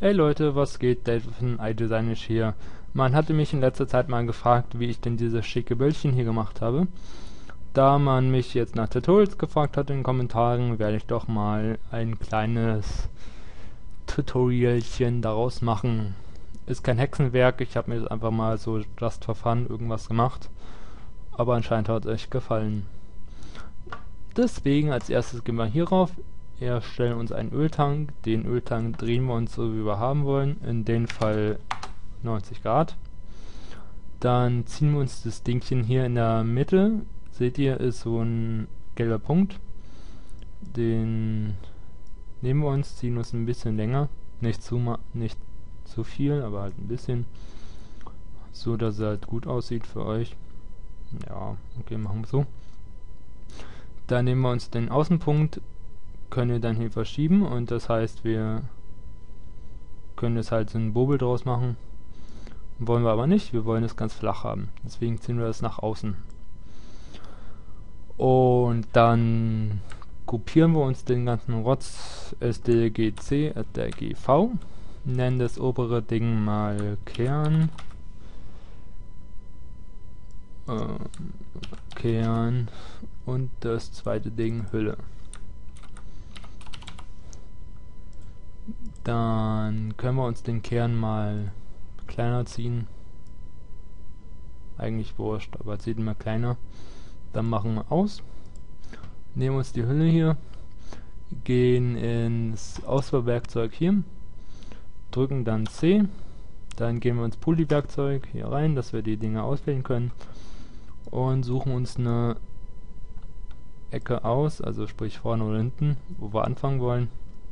Hey Leute, was geht? Dave von iDesign ist hier. Man hatte mich in letzter Zeit mal gefragt, wie ich denn dieses schicke Bildchen hier gemacht habe. Da man mich jetzt nach Tutorials gefragt hat in den Kommentaren, werde ich doch mal ein kleines Tutorialchen daraus machen. Ist kein Hexenwerk, ich habe mir das einfach mal so just for fun irgendwas gemacht. Aber anscheinend hat es euch gefallen. Deswegen als erstes gehen wir hier rauf, erstellen uns einen Öltank. Den Öltank drehen wir uns so wie wir haben wollen, in dem Fall 90 Grad. Dann ziehen wir uns das Dingchen hier in der Mitte, seht ihr, ist so ein gelber Punkt. Den nehmen wir uns, ziehen uns ein bisschen länger, nicht zu viel, aber halt ein bisschen, so dass er halt gut aussieht für euch. Ja, okay, machen wir so. Dann nehmen wir uns den Außenpunkt, können wir dann hier verschieben und das heißt, wir können jetzt halt so einen Bobel draus machen. Wollen wir aber nicht, wir wollen es ganz flach haben. Deswegen ziehen wir das nach außen. Und dann kopieren wir uns den ganzen Rotz SDGC, SDGV, nennen das obere Ding mal Kern. Kern und das zweite Ding Hülle. Dann können wir uns den Kern mal kleiner ziehen. Eigentlich wurscht, aber zieht mal kleiner. Dann machen wir aus. Nehmen uns die Hülle hier. Gehen ins Auswahlwerkzeug hier. Drücken dann C. Dann gehen wir ins Polywerkzeug hier rein, dass wir die Dinge auswählen können. Und suchen uns eine Ecke aus, also sprich vorne oder hinten, wo wir anfangen wollen.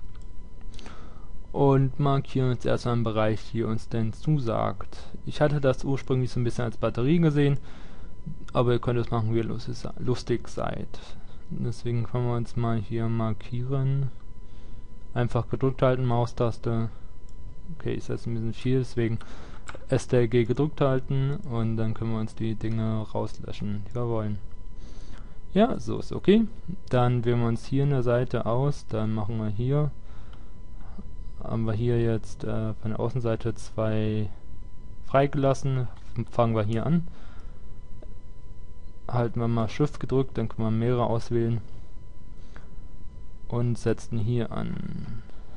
Und markieren uns erstmal einen Bereich, der uns denn zusagt. Ich hatte das ursprünglich so ein bisschen als Batterie gesehen, aber ihr könnt es machen, wie ihr lustig seid. Deswegen können wir uns mal hier markieren. Einfach gedrückt halten, Maustaste. Okay, ist jetzt ein bisschen viel, deswegen STRG gedrückt halten und dann können wir uns die Dinge rauslöschen, die wir wollen. Ja, so ist okay. Dann wählen wir uns hier eine Seite aus, dann machen wir hier, haben wir hier jetzt von der Außenseite 2 freigelassen, fangen wir hier an. Halten wir mal Shift gedrückt, dann können wir mehrere auswählen und setzen hier an.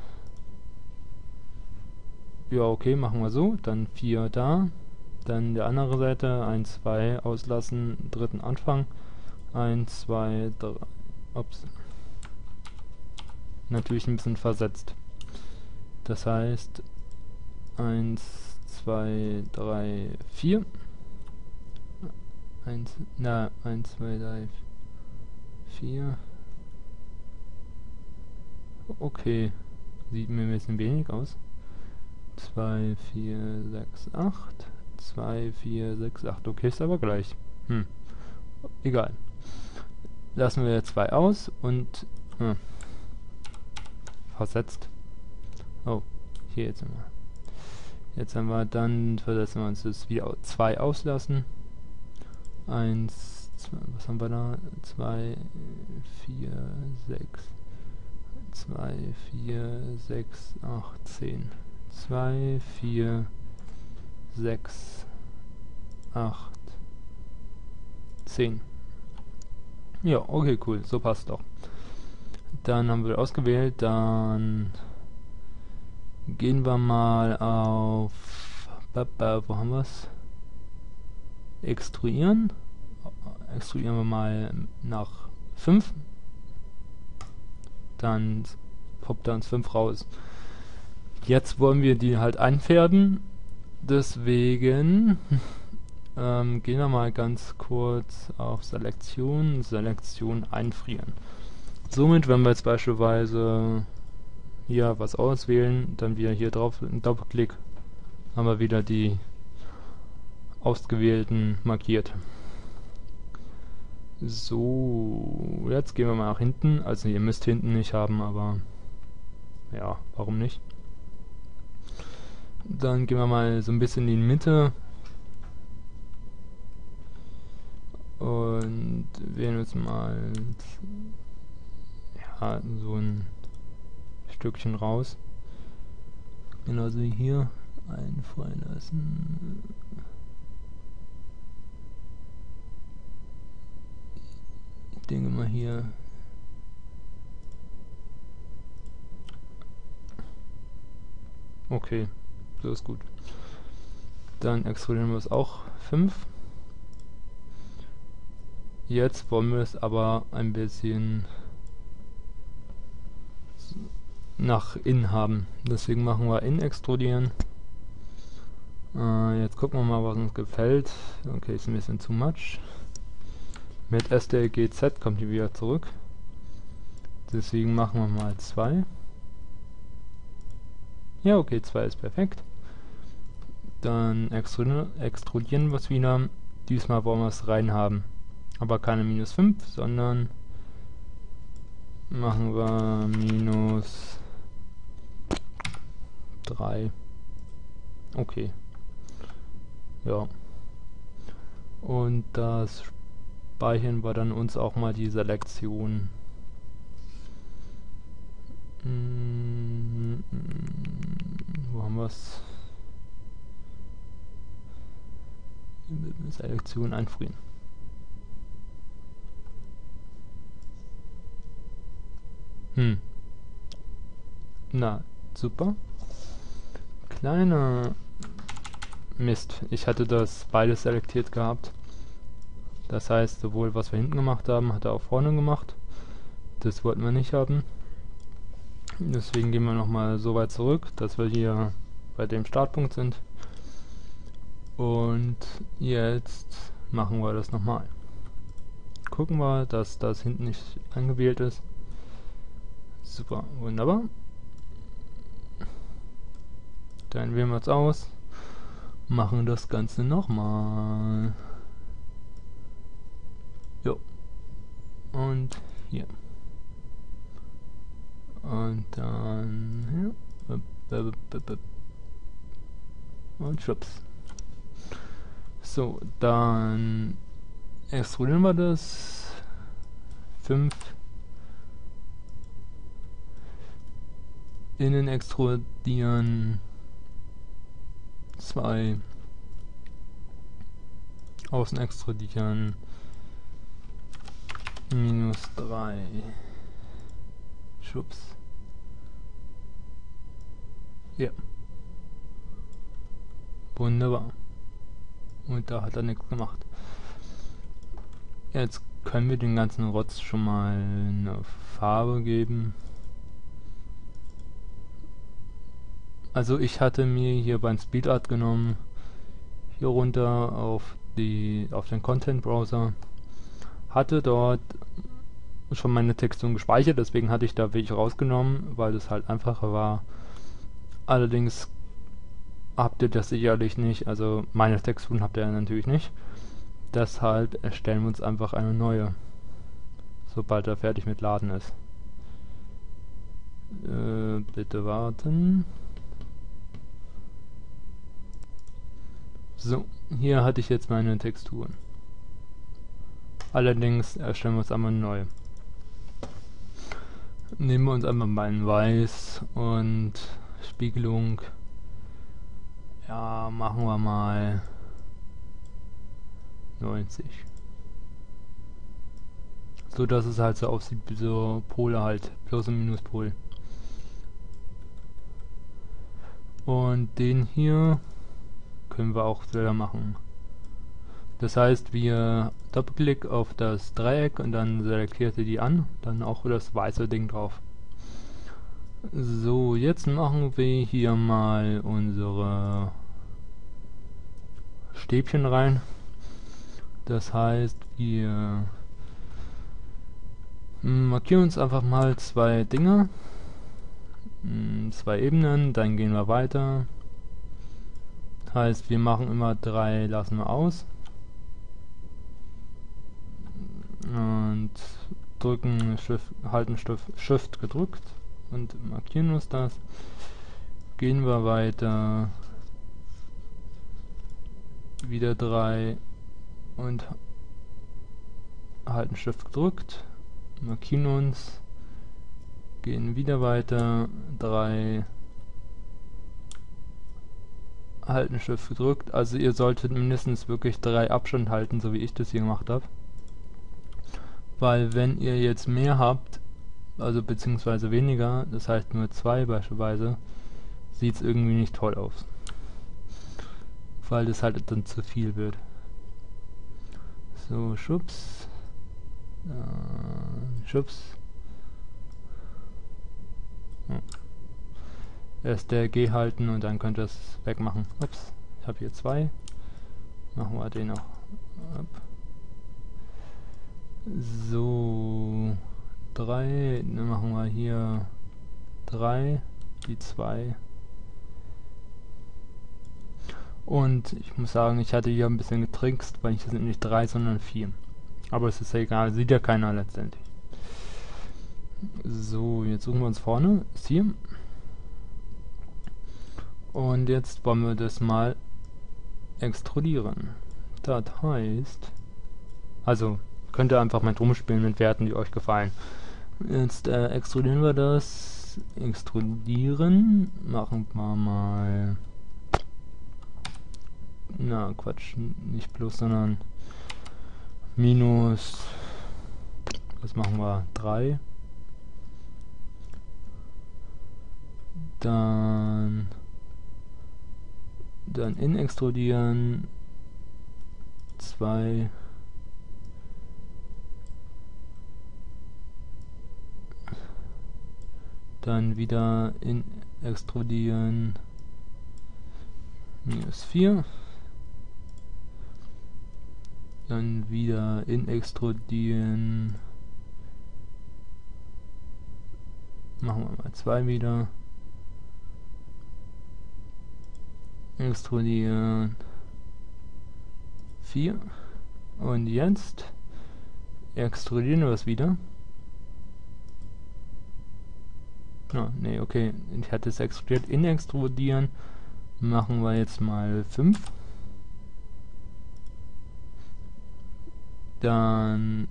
Ja, okay, machen wir so. Dann 4 da. Dann der andere Seite 1, 2 auslassen, dritten Anfang. 1, 2, 3. Ups. Natürlich ein bisschen versetzt. Das heißt 1, 2, 3, 4. 1, 2, 3, 4. Okay. Sieht mir ein bisschen wenig aus. 2, 4, 6, 8. 2, 4, 6, 8. Okay, ist aber gleich. Egal. Lassen wir 2 aus und versetzt. Oh, hier jetzt haben wir. Jetzt haben wir dann, versetzen wir uns das wieder 2 auslassen. 1, 2, was haben wir da? 2, 4, 6. 2, 4, 6, 8, 10. 2, 4, 6, 8, 10. Ja, okay, cool, so passt doch. Dann haben wir ausgewählt, dann gehen wir mal auf, wo haben wir es? Extruieren. Extruieren wir mal nach 5. Dann poppt da uns 5 raus. Jetzt wollen wir die halt einfärben, deswegen gehen wir mal ganz kurz auf Selektion, Selektion einfrieren. Somit, wenn wir jetzt beispielsweise hier was auswählen, dann wieder hier drauf, einen Doppelklick, haben wir wieder die ausgewählten markiert. So, jetzt gehen wir mal nach hinten, also ihr müsst hinten nicht haben, aber ja, warum nicht? Dann gehen wir mal so ein bisschen in die Mitte und wählen uns mal ja, so ein Stückchen raus. Genauso wie hier einen freilassen. Ich denke mal hier. Okay, so ist gut. Dann extrudieren wir es auch 5. Jetzt wollen wir es aber ein bisschen nach innen haben. Deswegen machen wir in extrudieren. Jetzt gucken wir mal, was uns gefällt. Okay, ist ein bisschen too much. Mit STLGZ kommt die wieder zurück. Deswegen machen wir mal 2. Ja, okay, 2 ist perfekt. Dann extrudieren wir es wieder. Diesmal wollen wir es rein haben. Aber keine minus 5, sondern machen wir minus 3. Okay. Ja. Und das speichern wir dann uns auch mal die Selektion. Wo haben wir es? Selektion einfrieren. Na, super. Kleiner Mist. Ich hatte das beides selektiert gehabt. Das heißt, sowohl was wir hinten gemacht haben, hat er auch vorne gemacht. Das wollten wir nicht haben. Deswegen gehen wir nochmal so weit zurück, dass wir hier bei dem Startpunkt sind. Und jetzt machen wir das nochmal. Gucken wir, dass das hinten nicht angewählt ist. Super, wunderbar. Dann wählen wir es aus. Machen das Ganze nochmal. Jo. Und hier. Und dann hier. Und schwupps. So, dann extrudieren wir das. 5. Innen extrudieren. 2. Außen extrudieren. Minus 3. Schubs. Ja. Wunderbar. Und da hat er nichts gemacht. Jetzt können wir den ganzen Rotz schon mal eine Farbe geben. Also ich hatte mir hier beim Speedart genommen, hier runter auf den Content Browser, hatte dort schon meine Texturen gespeichert, deswegen hatte ich da welche rausgenommen, weil es halt einfacher war. Allerdings habt ihr das sicherlich nicht, also meine Texturen habt ihr natürlich nicht. Deshalb erstellen wir uns einfach eine neue, sobald er fertig mit Laden ist. Bitte warten. So, hier hatte ich jetzt meine Texturen. Allerdings erstellen wir uns einmal neu. Nehmen wir uns einmal mal ein Weiß und Spiegelung. Ja, machen wir mal 90. So dass es halt so aussieht wie so Pole halt, Plus- und Minuspol. Und den hier können wir auch selber machen. Das heißt, wir Doppelklick auf das Dreieck und dann selektiert ihr die an, dann auch das weiße Ding drauf. So, jetzt machen wir hier mal unsere Stäbchen rein. Das heißt, wir markieren uns einfach mal 2 Dinge, 2 Ebenen, dann gehen wir weiter. Heißt, wir machen immer 3, lassen wir aus. Und drücken halten Shift gedrückt und markieren uns das. Gehen wir weiter. Wieder 3 und halten Shift gedrückt. Markieren uns. Gehen wieder weiter. 3 halten, Shift gedrückt. Also ihr solltet mindestens wirklich 3 Abstand halten, so wie ich das hier gemacht habe. Weil wenn ihr jetzt mehr habt, also beziehungsweise weniger, das heißt nur 2 beispielsweise, sieht es irgendwie nicht toll aus. Weil das halt dann zu viel wird. So, schubs. Schubs. Ja. Erst der G halten und dann könnt ihr es wegmachen. Ups, ich habe hier 2. Machen wir den noch. Up. So, 3. Dann machen wir hier 3, die 2. Und ich muss sagen, ich hatte hier ein bisschen getrickst, weil ich das nicht 3, sondern 4. Aber es ist ja egal, sieht ja keiner letztendlich. So, jetzt suchen wir uns vorne. Ist hier. Und jetzt wollen wir das mal extrudieren. Das heißt, also könnt ihr einfach mal rumspielen mit Werten, die euch gefallen. Jetzt extrudieren wir das. Extrudieren. Machen wir mal. Na, Quatsch. Nicht plus, sondern minus. Das machen wir 3. Dann in extrudieren 2. Dann wieder in extrudieren minus 4. Dann wieder in extrudieren. Machen wir mal 2 wieder. Extrudieren 4. Und jetzt extrudieren wir es wieder. Ne, okay. Ich hatte es extrudiert. In extrudieren machen wir jetzt mal 5. Dann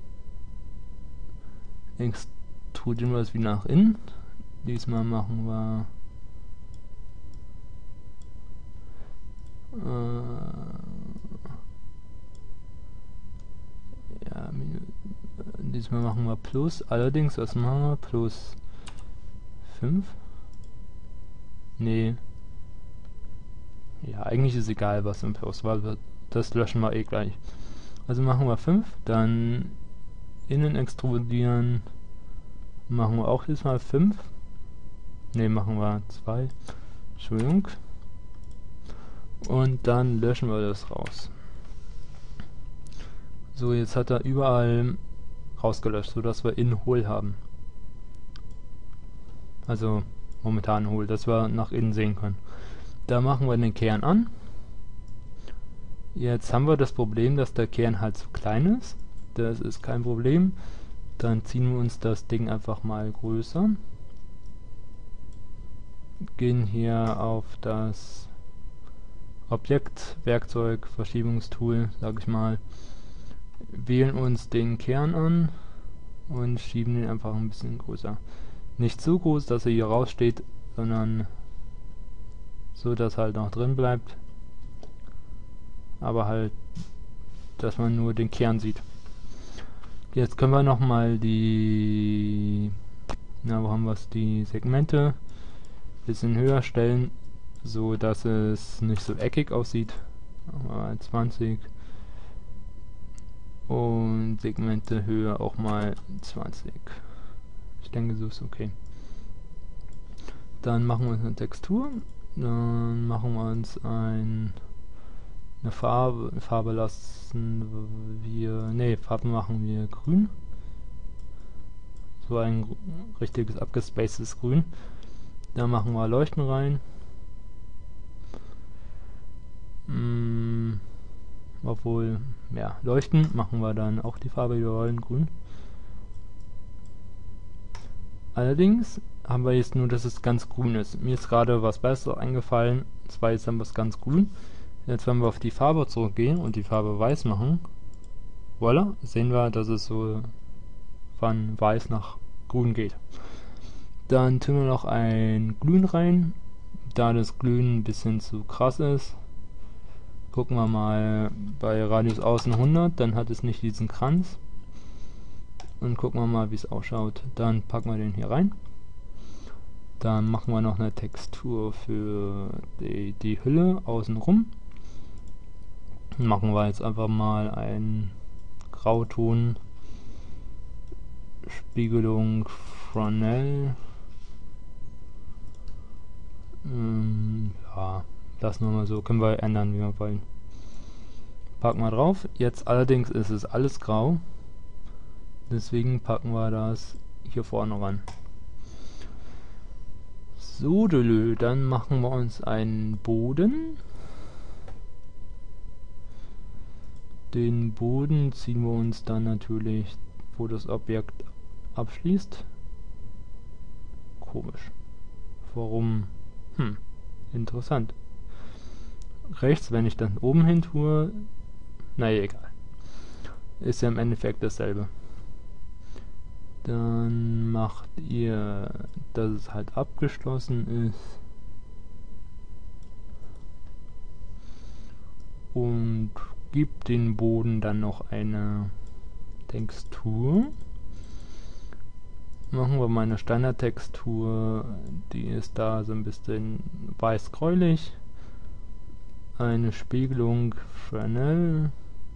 extrudieren wir es wieder nach innen. Diesmal machen wir ja, diesmal machen wir plus. Allerdings, was machen wir? Plus 5? Nee. Ja, eigentlich ist egal, was im Plus war. Das löschen wir eh gleich. Also machen wir 5, dann innen extrudieren machen wir auch diesmal 5. Ne, machen wir 2. Entschuldigung. Und dann löschen wir das raus. So, jetzt hat er überall rausgelöscht, sodass wir in hohl haben. Also momentan hohl, dass wir nach innen sehen können. Da machen wir den Kern an. Jetzt haben wir das Problem, dass der Kern halt zu klein ist. Das ist kein Problem. Dann ziehen wir uns das Ding einfach mal größer. Gehen hier auf das Objekt, Werkzeug, Verschiebungstool, sag ich mal. Wählen uns den Kern an und schieben den einfach ein bisschen größer. Nicht so groß, dass er hier raussteht, sondern so, dass halt noch drin bleibt. Aber halt, dass man nur den Kern sieht. Jetzt können wir nochmal die, wo haben wir es, die Segmente ein bisschen höher stellen, so dass es nicht so eckig aussieht. 20. Und Segmente Höhe auch mal 20. Ich denke, so ist okay. Dann machen wir uns eine Textur. Dann machen wir uns eine Farbe. Farbe lassen wir. Ne, Farben machen wir grün. So ein richtiges abgespacedes Grün. Da machen wir Leuchten rein. Obwohl, ja, Leuchten machen wir dann auch die Farbe, die wir wollen, grün. Allerdings haben wir jetzt nur, dass es ganz grün ist. Mir ist gerade was Besseres eingefallen. Zwar jetzt haben wir es ganz grün. Jetzt, wenn wir auf die Farbe zurückgehen und die Farbe weiß machen, voilà, sehen wir, dass es so von weiß nach grün geht. Dann tun wir noch ein Glühen rein. Da das Glühen ein bisschen zu krass ist, Gucken wir mal bei Radius außen 100, dann hat es nicht diesen Kranz. Und gucken wir mal, wie es ausschaut. Dann packen wir den hier rein. Dann machen wir noch eine Textur für die Hülle außenrum. Machen wir jetzt einfach mal einen Grauton, Spiegelung Fresnel. Ja, lassen wir mal so, können wir ändern, wie wir wollen. Packen wir drauf. Jetzt allerdings ist es alles grau. Deswegen packen wir das hier vorne ran. So, dann machen wir uns einen Boden. Den Boden ziehen wir uns dann natürlich, wo das Objekt abschließt. Komisch. Warum? Interessant. Rechts, wenn ich dann oben hin tue, naja, egal. Ist ja im Endeffekt dasselbe. Dann macht ihr, dass es halt abgeschlossen ist. Und gibt den Boden dann noch eine Textur. Machen wir mal eine Standardtextur, die ist da so ein bisschen weiß-gräulich. Eine Spiegelung Fresnel.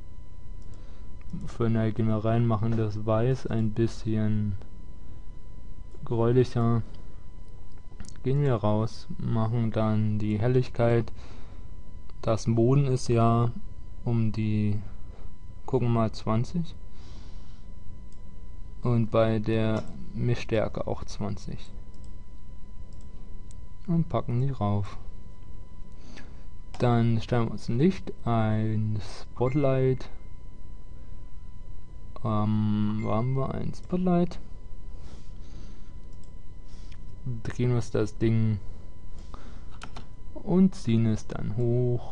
Fresnel gehen wir rein, machen das Weiß ein bisschen gräulicher. Gehen wir raus, machen dann die Helligkeit. Das Boden ist ja um die, gucken wir mal, 20. Und bei der Mischstärke auch 20. Und packen die rauf. Dann stellen wir uns ein Licht, ein Spotlight. Wo haben wir ein Spotlight? Drehen wir das Ding und ziehen es dann hoch.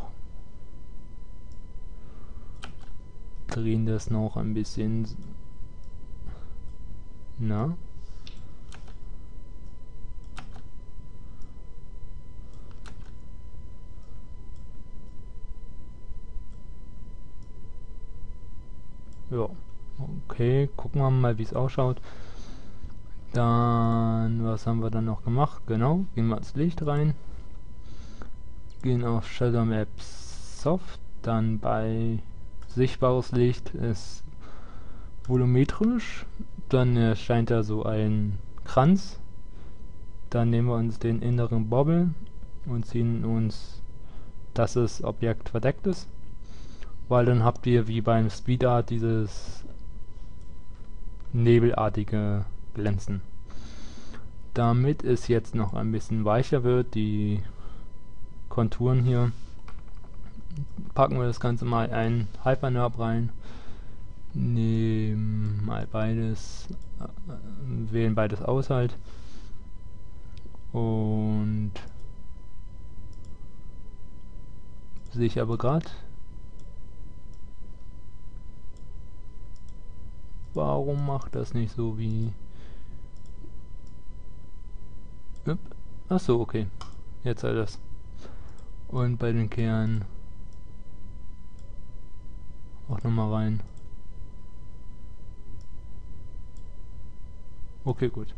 Drehen das noch ein bisschen. Na? Ja. Okay, gucken wir mal, wie es ausschaut. Dann, was haben wir dann noch gemacht? Genau, gehen wir ins Licht rein. Gehen auf Shadow Map Soft. Dann bei sichtbares Licht ist volumetrisch. Dann erscheint da so ein Kranz. Dann nehmen wir uns den inneren Bobble und ziehen uns, dass das Objekt verdeckt ist. Weil dann habt ihr wie beim Speed Art dieses nebelartige Glänzen. Damit es jetzt noch ein bisschen weicher wird, die Konturen hier, packen wir das Ganze mal ein Hypernerb rein, nehmen mal beides, wählen beides aus halt und sehe ich aber gerade. Warum macht das nicht so wie... Achso, okay. Jetzt hat das. Und bei den Kernen auch nochmal rein. Okay, gut.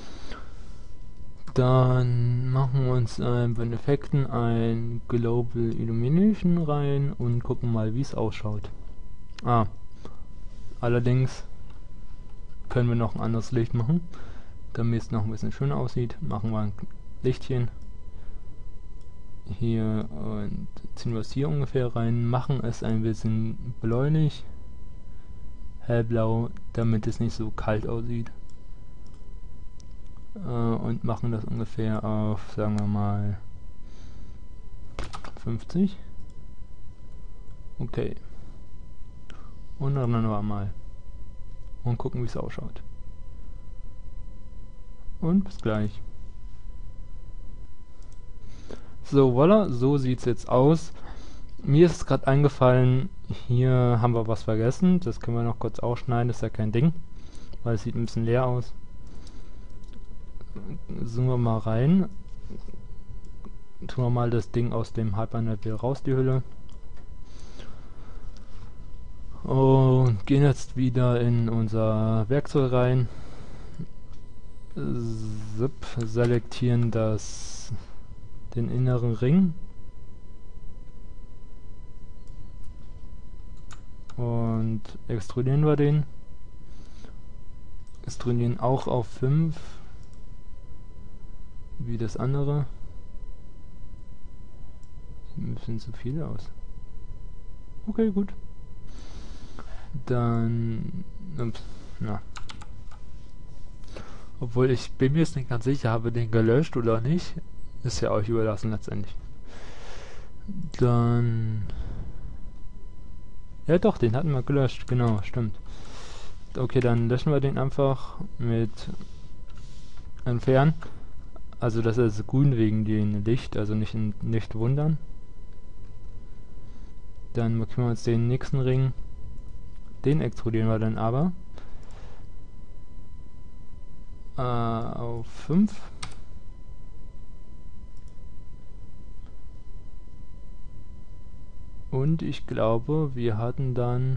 Dann machen wir uns bei den Effekten ein Global Illumination rein und gucken mal, wie es ausschaut. Allerdings können wir noch ein anderes Licht machen, damit es noch ein bisschen schöner aussieht. Machen wir ein Lichtchen hier und ziehen wir es hier ungefähr rein, machen es ein bisschen bläulich, hellblau, damit es nicht so kalt aussieht, und machen das ungefähr auf, sagen wir mal, 50. Okay. Und dann noch mal. Und gucken, wie es ausschaut. Und bis gleich. So, voilà, so sieht es jetzt aus. Mir ist gerade eingefallen, hier haben wir was vergessen. Das können wir noch kurz ausschneiden, das ist ja kein Ding. Weil es sieht ein bisschen leer aus. Zoomen wir mal rein. Tun wir mal das Ding aus dem Hypernerb raus, die Hülle. Und gehen jetzt wieder in unser Werkzeug rein. Zip, selektieren den inneren Ring. Und extrudieren wir den. Extrudieren auch auf 5. Wie das andere. Sieht ein bisschen zu viel aus. Okay, gut. Dann... Ups, na. Obwohl ich bin mir jetzt nicht ganz sicher, habe den gelöscht oder nicht. Ist ja euch überlassen letztendlich. Dann... Ja doch, den hatten wir gelöscht, genau, stimmt. Okay, dann löschen wir den einfach mit entfernen. Also das ist grün wegen dem Licht, also nicht wundern. Dann markieren wir uns den nächsten Ring. Den extrudieren wir dann aber auf 5. Und ich glaube, wir hatten dann...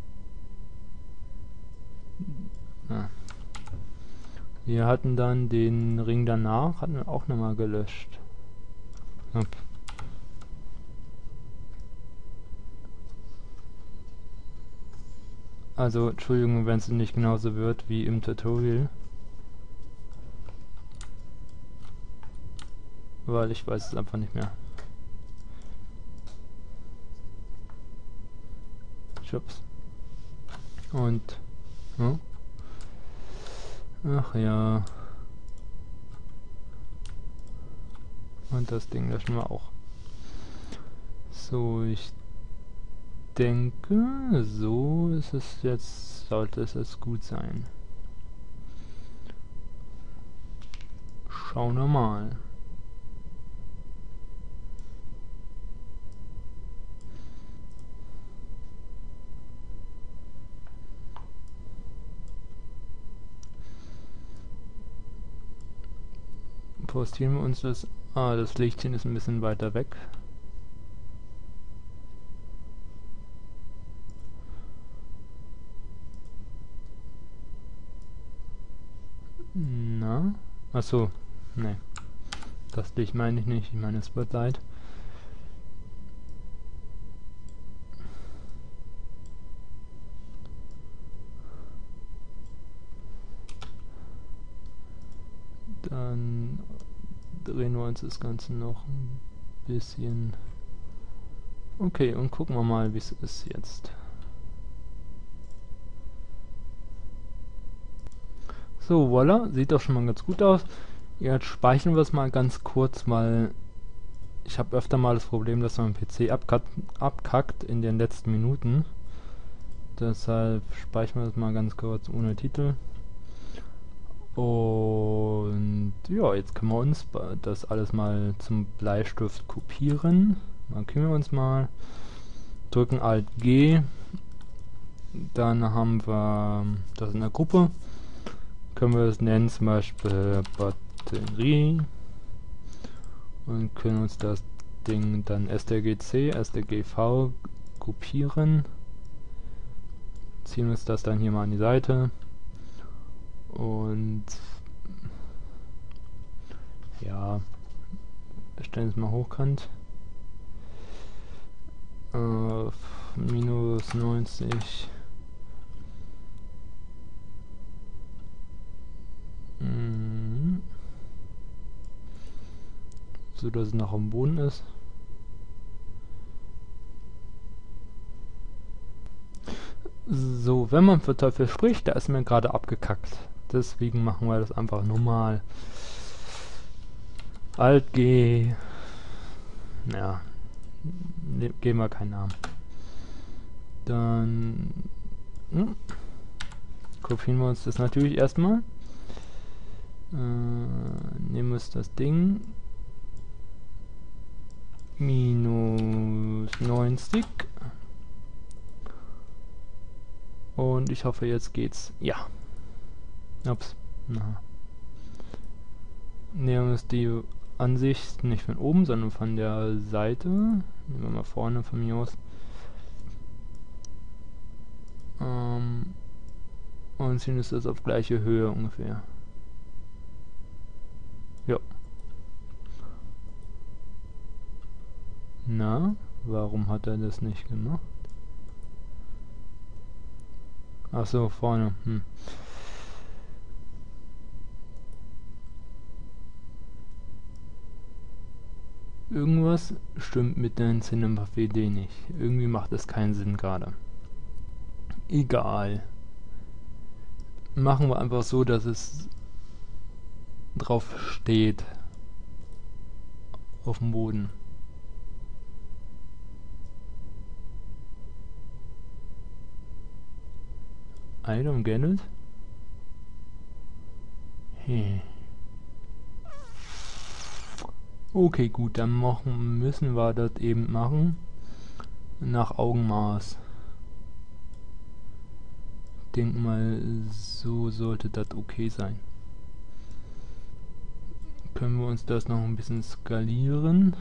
Wir hatten dann den Ring danach, hatten wir auch nochmal gelöscht. Also, Entschuldigung, wenn es nicht genauso wird wie im Tutorial. Weil ich weiß es einfach nicht mehr. Schubs. Und... Oh. Ach ja. Und das Ding löschen wir auch. So, ich denke, so ist es jetzt, sollte es jetzt gut sein. Schauen wir mal. Postieren wir uns das. Ah, das Lichtchen ist ein bisschen weiter weg. Na? Achso, ne. Das Licht meine ich nicht, ich meine das Spotlight. Dann drehen wir uns das Ganze noch ein bisschen. Okay, und gucken wir mal, wie es ist jetzt. So, voila, sieht doch schon mal ganz gut aus. Jetzt speichern wir es mal ganz kurz, weil ich habe öfter mal das Problem, dass mein PC abkackt in den letzten Minuten. Deshalb speichern wir es mal ganz kurz ohne Titel. Und ja, jetzt können wir uns das alles mal zum Bleistift kopieren. Markieren wir uns mal. Drücken Alt G. Dann haben wir das in der Gruppe. Können wir es nennen, zum Beispiel Batterie. Und können uns das Ding dann strgc, strgv kopieren. Ziehen uns das dann hier mal an die Seite. Und ja, stellen es mal hochkant. Minus 90. So dass es noch am Boden ist. So, wenn man für Teufel spricht, da ist mir gerade abgekackt. Deswegen machen wir das einfach normal. Alt G. Ja. Geben wir keinen Namen. Dann kopieren wir uns das natürlich erstmal. Nehmen wir uns das Ding. Minus 90. Und ich hoffe, jetzt geht's. Ja. Ups. Na. Nehmen wir uns die Ansicht nicht von oben, sondern von der Seite. Nehmen wir mal vorne von mir aus. Und ziehen ist das auf gleiche Höhe ungefähr. Ja. Na, warum hat er das nicht gemacht? Ach so, vorne. Irgendwas stimmt mit der Cinema-4D nicht. Irgendwie macht es keinen Sinn gerade. Egal. Machen wir einfach so, dass es drauf steht. Auf dem Boden. I don't get it. Okay, gut, dann müssen wir das eben machen. Nach Augenmaß. Denk mal, so sollte das okay sein. Können wir uns das noch ein bisschen skalieren?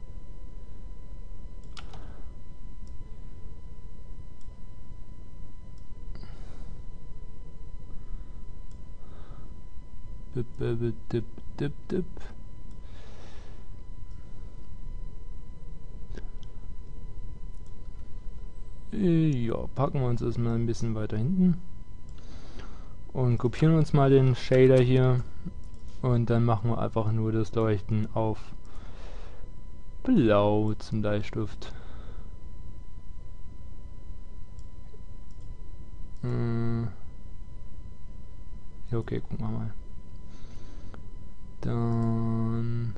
Ja, packen wir uns das mal ein bisschen weiter hinten und kopieren uns mal den Shader hier und dann machen wir einfach nur das Leuchten auf Blau zum Bleistift. Ja, okay, gucken wir mal. Dann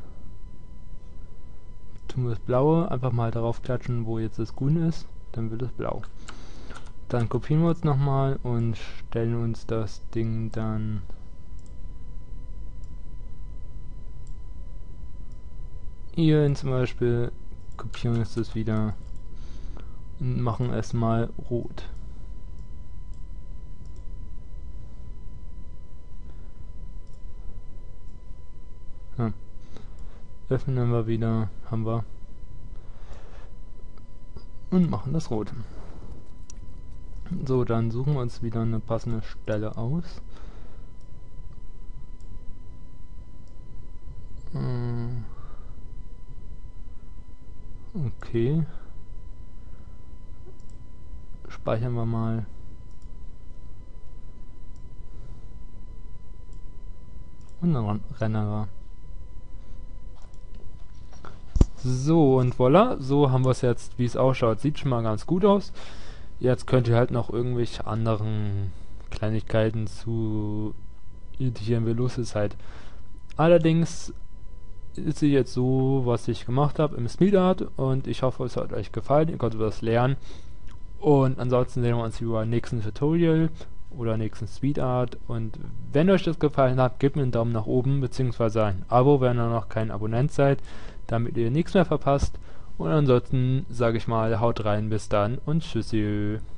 tun wir das Blaue einfach mal darauf klatschen, wo jetzt das Grün ist. Dann wird es blau. Dann kopieren wir uns nochmal und stellen uns das Ding dann hierhin zum Beispiel, kopieren uns das wieder und machen es mal rot. Ja. Öffnen wir wieder, haben wir. Und machen das rot. So, dann suchen wir uns wieder eine passende Stelle aus. Okay. Speichern wir mal. Und dann rennen wir. So, und voilà, so haben wir es jetzt, wie es ausschaut. Sieht schon mal ganz gut aus. Jetzt könnt ihr halt noch irgendwelche anderen Kleinigkeiten zu editieren, wie los ist halt. Allerdings ist sie jetzt so, was ich gemacht habe im Speedart, und ich hoffe, es hat euch gefallen, ihr konntet was lernen. Und ansonsten sehen wir uns über nächsten Tutorial oder nächsten Speedart, und wenn euch das gefallen hat, gebt mir einen Daumen nach oben, beziehungsweise ein Abo, wenn ihr noch kein Abonnent seid, damit ihr nichts mehr verpasst. Und ansonsten sage ich mal, haut rein, bis dann und tschüssi.